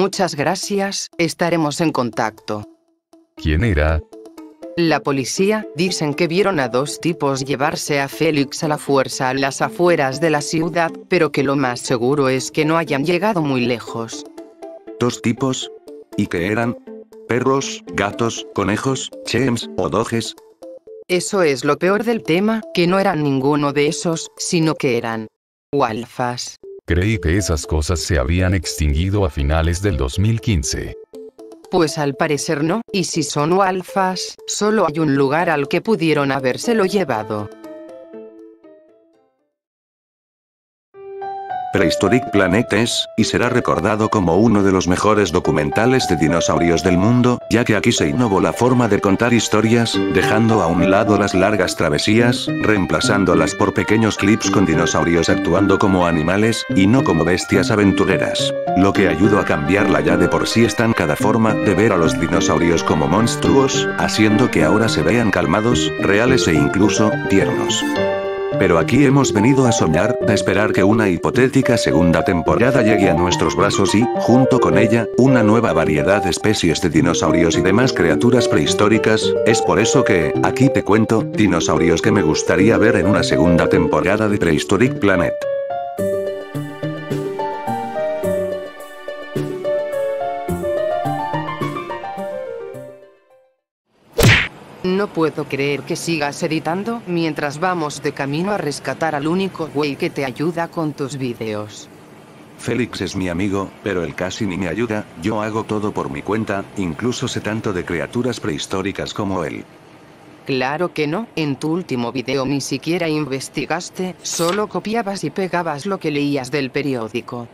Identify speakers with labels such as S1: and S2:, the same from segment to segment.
S1: Muchas gracias, estaremos en contacto.
S2: ¿Quién era?
S1: La policía, dicen que vieron a dos tipos llevarse a Félix a la fuerza a las afueras de la ciudad, pero que lo más seguro es que no hayan llegado muy lejos.
S3: ¿Dos tipos? ¿Y qué eran? ¿Perros, gatos, conejos, chems o doges?
S1: Eso es lo peor del tema, que no eran ninguno de esos, sino que eran walfas.
S2: Creí que esas cosas se habían extinguido a finales del 2015.
S1: Pues al parecer no, y si son walfas, solo hay un lugar al que pudieron habérselo llevado.
S3: Prehistoric Planet es, y será recordado como uno de los mejores documentales de dinosaurios del mundo, ya que aquí se innovó la forma de contar historias, dejando a un lado las largas travesías, reemplazándolas por pequeños clips con dinosaurios actuando como animales, y no como bestias aventureras. Lo que ayudó a cambiar la ya de por sí estancada forma de ver a los dinosaurios como monstruos, haciendo que ahora se vean calmados, reales e incluso, tiernos. Pero aquí hemos venido a soñar, a esperar que una hipotética segunda temporada llegue a nuestros brazos y, junto con ella, una nueva variedad de especies de dinosaurios y demás criaturas prehistóricas. Es por eso que, aquí te cuento, dinosaurios que me gustaría ver en una segunda temporada de Prehistoric Planet.
S1: No puedo creer que sigas editando mientras vamos de camino a rescatar al único güey que te ayuda con tus vídeos.
S3: Félix es mi amigo, pero él casi ni me ayuda, yo hago todo por mi cuenta, incluso sé tanto de criaturas prehistóricas como él.
S1: Claro que no, en tu último video ni siquiera investigaste, solo copiabas y pegabas lo que leías del periódico.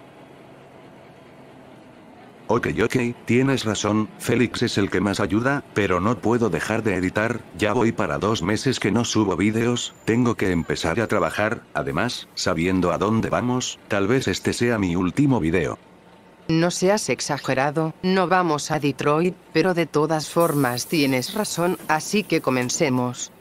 S3: Ok, tienes razón, Félix es el que más ayuda, pero no puedo dejar de editar, ya voy para 2 meses que no subo vídeos, tengo que empezar a trabajar, además, sabiendo a dónde vamos, tal vez este sea mi último video.
S1: No seas exagerado, no vamos a Detroit, pero de todas formas tienes razón, así que comencemos.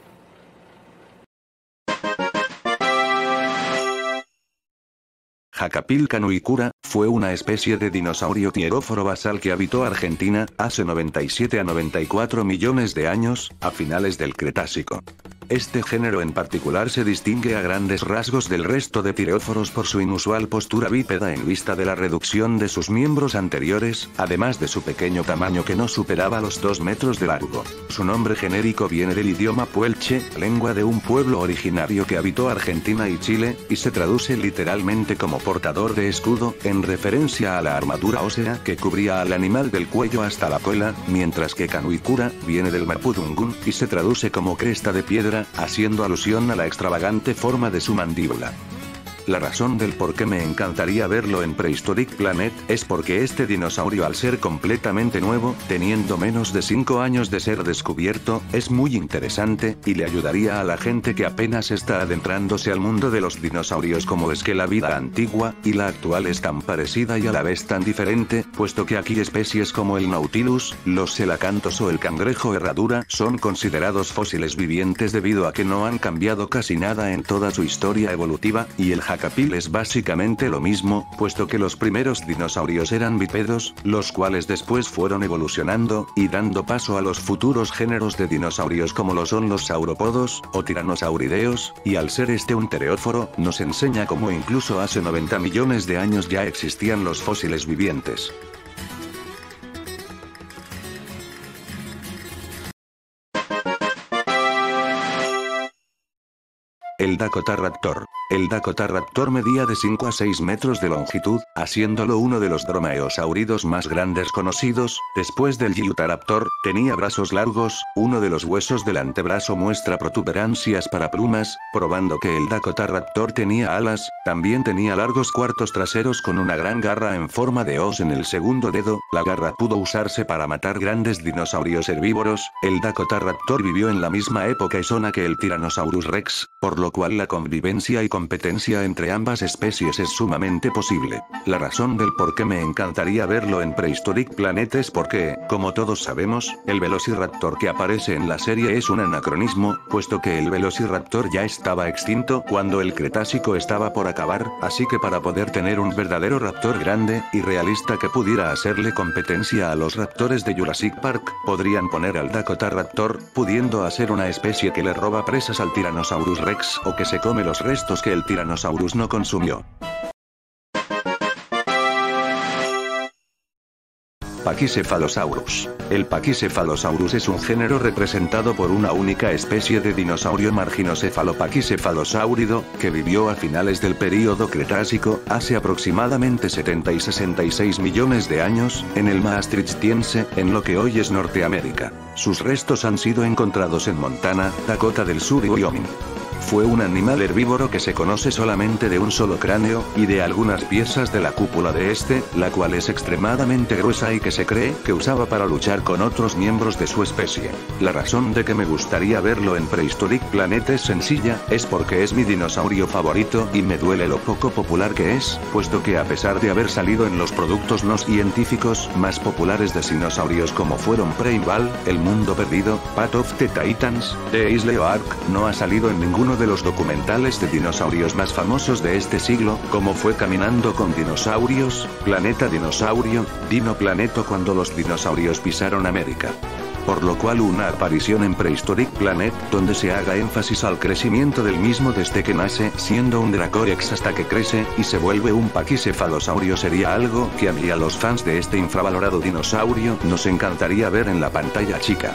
S3: Jacapil canuicura, fue una especie de dinosaurio tieróforo basal que habitó Argentina, hace 97 a 94 millones de años, a finales del Cretácico. Este género en particular se distingue a grandes rasgos del resto de tireóforos por su inusual postura bípeda en vista de la reducción de sus miembros anteriores, además de su pequeño tamaño que no superaba los 2 metros de largo. Su nombre genérico viene del idioma puelche, lengua de un pueblo originario que habitó Argentina y Chile, y se traduce literalmente como portador de escudo, en referencia a la armadura ósea que cubría al animal del cuello hasta la cola, mientras que canuicura viene del mapudungún, y se traduce como cresta de piedra, haciendo alusión a la extravagante forma de su mandíbula. La razón del por qué me encantaría verlo en Prehistoric Planet, es porque este dinosaurio al ser completamente nuevo, teniendo menos de 5 años de ser descubierto, es muy interesante, y le ayudaría a la gente que apenas está adentrándose al mundo de los dinosaurios como es que la vida antigua, y la actual es tan parecida y a la vez tan diferente, puesto que aquí especies como el Nautilus, los celacantos o el cangrejo herradura son considerados fósiles vivientes debido a que no han cambiado casi nada en toda su historia evolutiva, y el Jacapil es básicamente lo mismo, puesto que los primeros dinosaurios eran bípedos, los cuales después fueron evolucionando, y dando paso a los futuros géneros de dinosaurios como lo son los sauropodos, o tiranosaurideos, y al ser este un tereóforo, nos enseña cómo incluso hace 90 millones de años ya existían los fósiles vivientes. El Dakotaraptor. El Dakotaraptor medía de 5 a 6 metros de longitud, haciéndolo uno de los dromaeosauridos más grandes conocidos. Después del Utahraptor, tenía brazos largos, uno de los huesos del antebrazo muestra protuberancias para plumas, probando que el Dakotaraptor tenía alas. También tenía largos cuartos traseros con una gran garra en forma de hoz en el segundo dedo. La garra pudo usarse para matar grandes dinosaurios herbívoros. El Dakotaraptor vivió en la misma época y zona que el Tyrannosaurus rex, por lo cual cual la convivencia y competencia entre ambas especies es sumamente posible. La razón del por qué me encantaría verlo en Prehistoric Planet es porque, como todos sabemos, el Velociraptor que aparece en la serie es un anacronismo, puesto que el Velociraptor ya estaba extinto cuando el Cretácico estaba por acabar, así que para poder tener un verdadero raptor grande y realista que pudiera hacerle competencia a los raptores de Jurassic Park, podrían poner al Dakota Raptor, pudiendo hacer una especie que le roba presas al Tyrannosaurus Rex o que se come los restos que el Tyrannosaurus no consumió. Pachycephalosaurus. El Pachycephalosaurus es un género representado por una única especie de dinosaurio marginocéfalo pachycephalosáurido, que vivió a finales del período Cretácico, hace aproximadamente 70 y 66 millones de años, en el Maastrichtiense, en lo que hoy es Norteamérica. Sus restos han sido encontrados en Montana, Dakota del Sur y Wyoming. Fue un animal herbívoro que se conoce solamente de un solo cráneo, y de algunas piezas de la cúpula de este, la cual es extremadamente gruesa y que se cree que usaba para luchar con otros miembros de su especie. La razón de que me gustaría verlo en Prehistoric Planet es sencilla, es porque es mi dinosaurio favorito y me duele lo poco popular que es, puesto que a pesar de haber salido en los productos no científicos más populares de dinosaurios como fueron Preval, El Mundo Perdido, Path of the Titans, The Isle of Ark, no ha salido en ninguno de los documentales de dinosaurios más famosos de este siglo, como fue Caminando con Dinosaurios, Planeta Dinosaurio, Dino Planeto cuando los dinosaurios pisaron América. Por lo cual una aparición en Prehistoric Planet, donde se haga énfasis al crecimiento del mismo desde que nace, siendo un Dracorex hasta que crece, y se vuelve un Pachycephalosaurio sería algo que a mí y a los fans de este infravalorado dinosaurio, nos encantaría ver en la pantalla chica.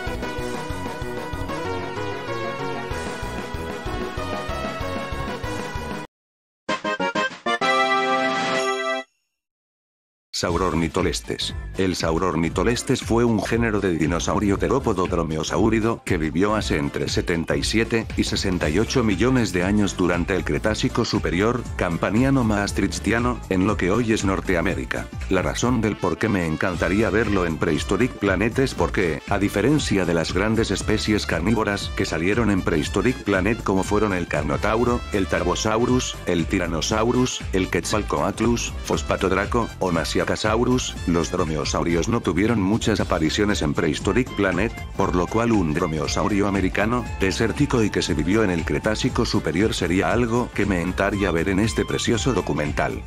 S3: Saurornitolestes. El Saurornitolestes fue un género de dinosaurio terópodo dromeosáurido que vivió hace entre 77 y 68 millones de años durante el Cretácico Superior, Campaniano-Maastrichtiano, en lo que hoy es Norteamérica. La razón del por qué me encantaría verlo en Prehistoric Planet es porque, a diferencia de las grandes especies carnívoras que salieron en Prehistoric Planet como fueron el Carnotauro, el Tarbosaurus, el Tyrannosaurus, el Quetzalcoatlus, Fosfatodraco o Nasiacasaurus, los dromeosaurios no tuvieron muchas apariciones en Prehistoric Planet, por lo cual un dromeosaurio americano, desértico y que se vivió en el Cretácico Superior sería algo que me encantaría ver en este precioso documental.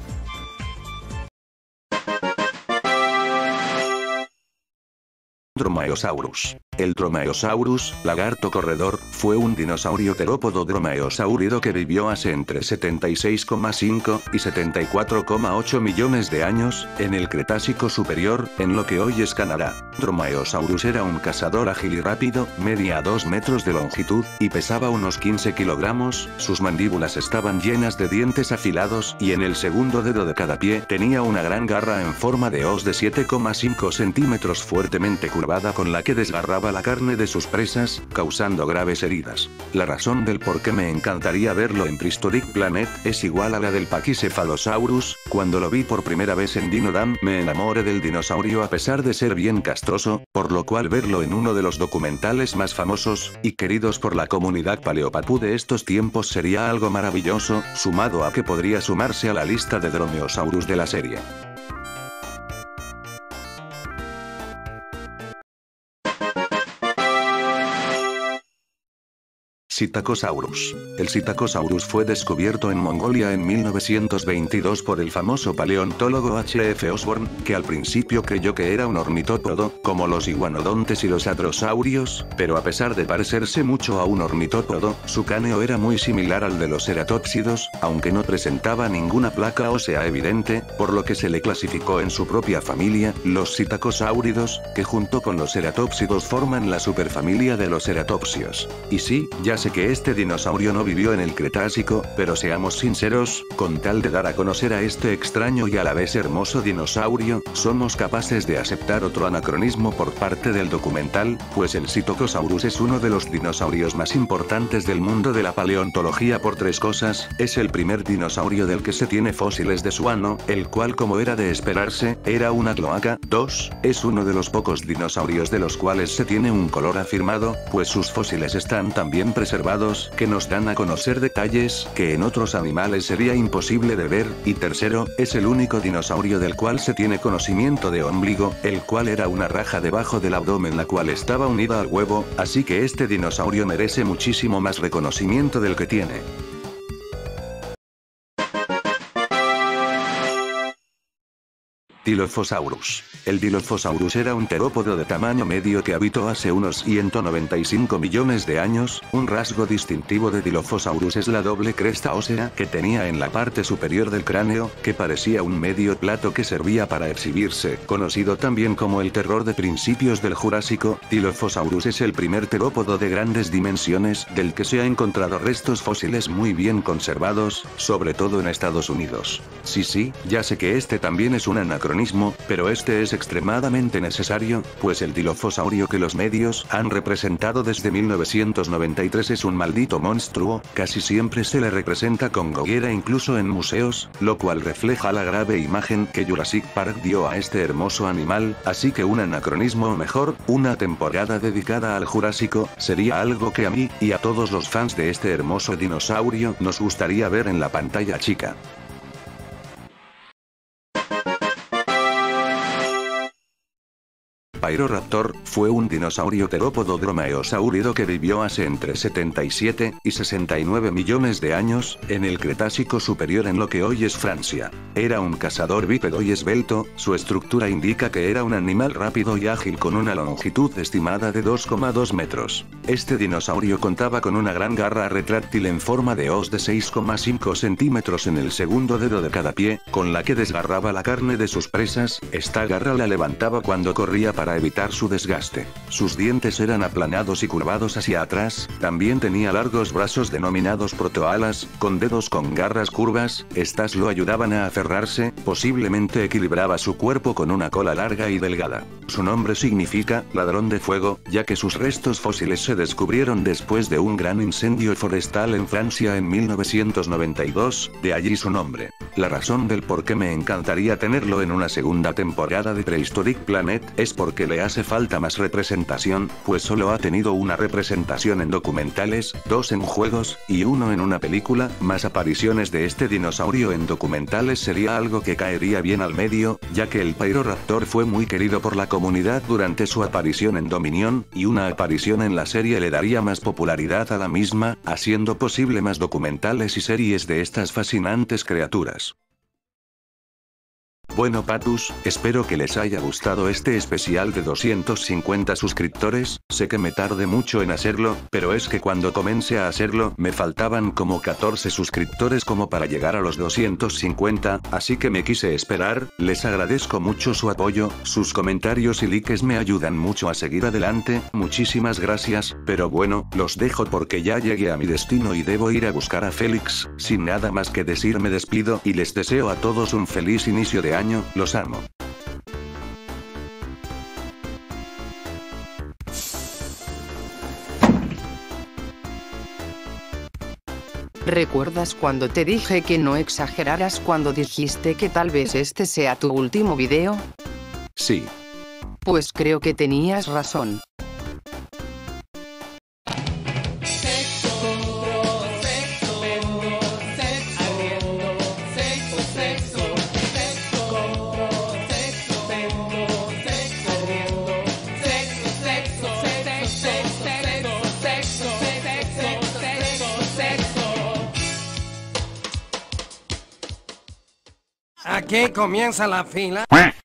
S3: Dromaeosaurus. El Dromaeosaurus, lagarto corredor, fue un dinosaurio terópodo dromaeosáurido que vivió hace entre 76,5 y 74,8 millones de años, en el Cretácico Superior, en lo que hoy es Canadá. Dromaeosaurus era un cazador ágil y rápido, medía 2 metros de longitud, y pesaba unos 15 kilogramos, sus mandíbulas estaban llenas de dientes afilados y en el segundo dedo de cada pie tenía una gran garra en forma de hoz de 7,5 centímetros fuertemente curvada con la que desgarraba la carne de sus presas, causando graves heridas. La razón del por qué me encantaría verlo en Prehistoric Planet es igual a la del Pachycephalosaurus. Cuando lo vi por primera vez en Dinodam me enamoré del dinosaurio a pesar de ser bien castroso, por lo cual verlo en uno de los documentales más famosos y queridos por la comunidad paleopapú de estos tiempos sería algo maravilloso, sumado a que podría sumarse a la lista de Dromeosaurus de la serie. Psittacosaurus. El Psittacosaurus fue descubierto en Mongolia en 1922 por el famoso paleontólogo H.F. Osborn, que al principio creyó que era un ornitópodo, como los iguanodontes y los hadrosaurios, pero a pesar de parecerse mucho a un ornitópodo, su cráneo era muy similar al de los ceratópsidos, aunque no presentaba ninguna placa ósea evidente, por lo que se le clasificó en su propia familia, los psittacosáuridos, que junto con los ceratópsidos forman la superfamilia de los ceratopsios. Y sí, ya sé que este dinosaurio no vivió en el Cretácico, pero seamos sinceros, con tal de dar a conocer a este extraño y a la vez hermoso dinosaurio, somos capaces de aceptar otro anacronismo por parte del documental, pues el Psittacosaurus es uno de los dinosaurios más importantes del mundo de la paleontología por 3 cosas: es el primer dinosaurio del que se tiene fósiles de su ano, el cual, como era de esperarse, era una cloaca; 2, es uno de los pocos dinosaurios de los cuales se tiene un color afirmado, pues sus fósiles están también preservados conservados que nos dan a conocer detalles que en otros animales sería imposible de ver, y tercero, es el único dinosaurio del cual se tiene conocimiento de ombligo, el cual era una raja debajo del abdomen la cual estaba unida al huevo, así que este dinosaurio merece muchísimo más reconocimiento del que tiene. Dilophosaurus. El Dilophosaurus era un terópodo de tamaño medio que habitó hace unos 195 millones de años. Un rasgo distintivo de Dilophosaurus es la doble cresta ósea que tenía en la parte superior del cráneo, que parecía un medio plato que servía para exhibirse. Conocido también como el terror de principios del Jurásico, Dilophosaurus es el primer terópodo de grandes dimensiones del que se ha encontrado restos fósiles muy bien conservados, sobre todo en Estados Unidos. Sí, ya sé que este también es un anacronismo, pero este es extremadamente necesario, pues el dilophosaurio que los medios han representado desde 1993 es un maldito monstruo, casi siempre se le representa con gogera incluso en museos, lo cual refleja la grave imagen que Jurassic Park dio a este hermoso animal, así que un anacronismo o mejor, una temporada dedicada al Jurásico, sería algo que a mí, y a todos los fans de este hermoso dinosaurio, nos gustaría ver en la pantalla chica. Pyroraptor fue un dinosaurio terópodo dromaeosáurido que vivió hace entre 77 y 69 millones de años, en el Cretácico superior en lo que hoy es Francia. Era un cazador bípedo y esbelto, su estructura indica que era un animal rápido y ágil con una longitud estimada de 2,2 metros. Este dinosaurio contaba con una gran garra retráctil en forma de hoz de 6,5 centímetros en el segundo dedo de cada pie, con la que desgarraba la carne de sus presas. Esta garra la levantaba cuando corría para evitar su desgaste. Sus dientes eran aplanados y curvados hacia atrás, también tenía largos brazos denominados protoalas, con dedos con garras curvas, estas lo ayudaban a aferrarse, posiblemente equilibraba su cuerpo con una cola larga y delgada. Su nombre significa, ladrón de fuego, ya que sus restos fósiles se descubrieron después de un gran incendio forestal en Francia en 1992, de allí su nombre. La razón del por qué me encantaría tenerlo en una segunda temporada de Prehistoric Planet es porque le hace falta más representación, pues solo ha tenido una representación en documentales, 2 en juegos, y 1 en una película. Más apariciones de este dinosaurio en documentales sería algo que caería bien al medio, ya que el Pyroraptor fue muy querido por la comunidad durante su aparición en Dominion, y una aparición en la serie le daría más popularidad a la misma, haciendo posible más documentales y series de estas fascinantes criaturas. Bueno patus, espero que les haya gustado este especial de 250 suscriptores, sé que me tardé mucho en hacerlo, pero es que cuando comencé a hacerlo me faltaban como 14 suscriptores como para llegar a los 250, así que me quise esperar. Les agradezco mucho su apoyo, sus comentarios y likes me ayudan mucho a seguir adelante, muchísimas gracias, pero bueno, los dejo porque ya llegué a mi destino y debo ir a buscar a Félix. Sin nada más que decir me despido y les deseo a todos un feliz inicio de año. Los amo.
S1: ¿Recuerdas cuando te dije que no exageraras cuando dijiste que tal vez este sea tu último video?
S3: Sí.
S1: Pues creo que tenías razón.
S4: Aquí comienza la fila.